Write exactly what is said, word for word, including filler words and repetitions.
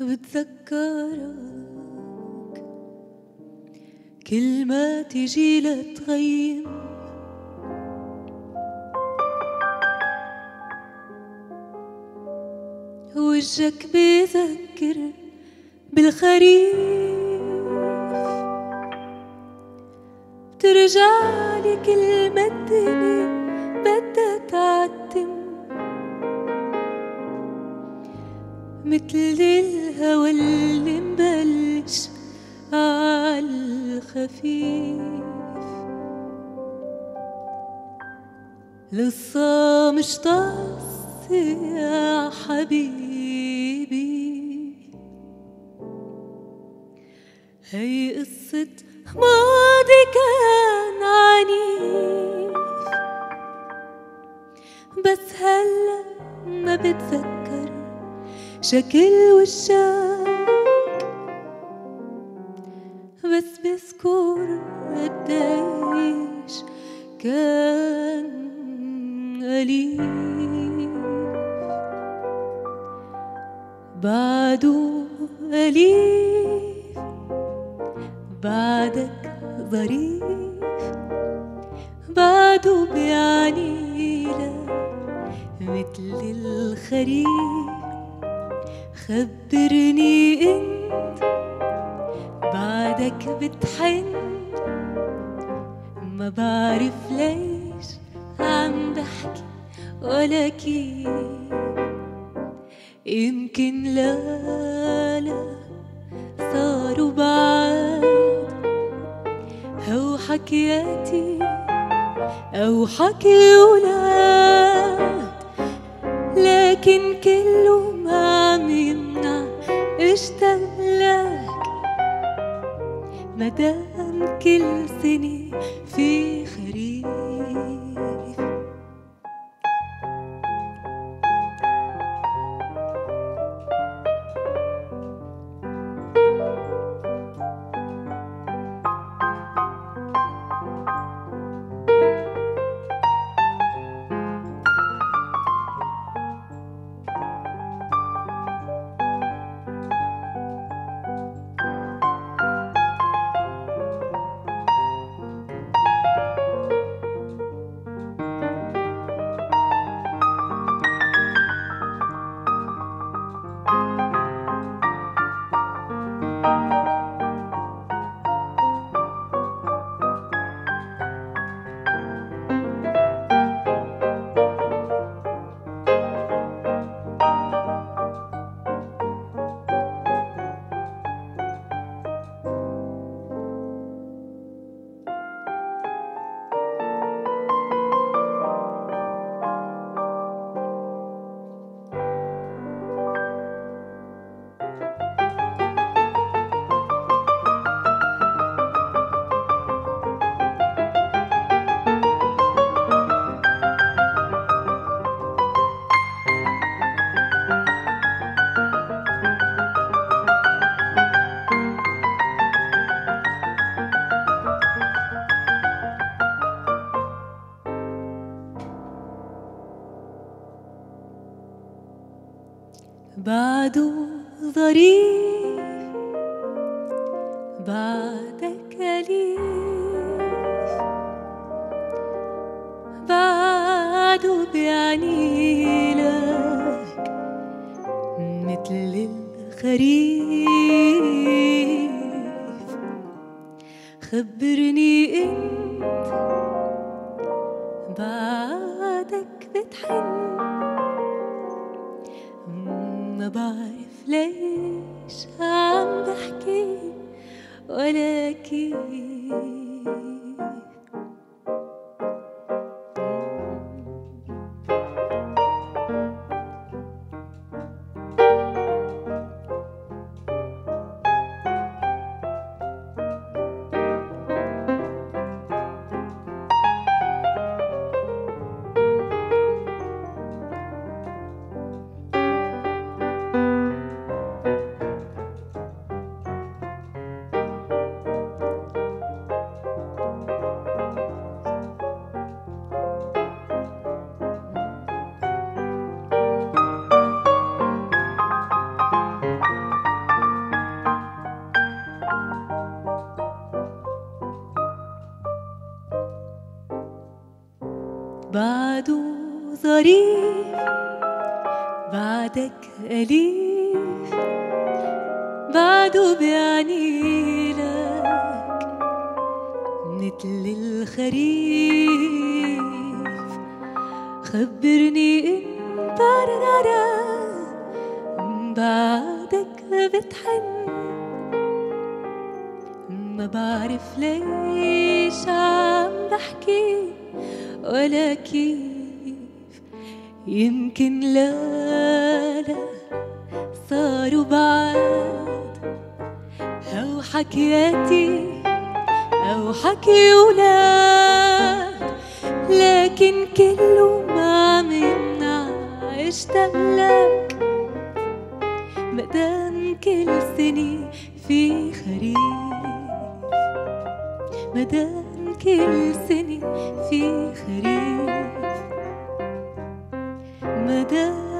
بتذكرك كل ما تجي لتغيم وجهك بذكر بالخريف بترجعلي كل ما الدنيا بدها تعتم مثل الهوى اللي مبلش عالخفيف لسه مش طاس يا حبيبي هي قصة ماضي كان عنيف بس هلا ما بتذكر شكل وشك بس بذكر قديش كان أليف بعده أليف بعدك ظريف بعده بيعني لك مثل الخريف خبرني انت بعدك بتحن ما بعرف ليش عم بحكي ولا كيف يمكن لا لا صاروا بعاد أو حكياتي أو حكي أولاد لكن كله ما عم يمنع اشتاق لك مدام كل سنة في خريف بعده ظريف بعدك أليف بعده بيعني لك مثل الخريف خبرني انت بعدك بتحن ما بعرف ليش عم بحكي ولا كيف بعده ظريف بعدك أليف بعده بيعني لك مثل الخريف خبرني إن برررا بعدك بتحن ما بعرف ليش عم بحكي ولا كيف يمكن لا لا صاروا بعاد أو حكياتي أو حكي أولاد لكن كله ما عم يمنع اشتاق لك مدام كل سنة في خريف مدام كل سنة في خريف مدام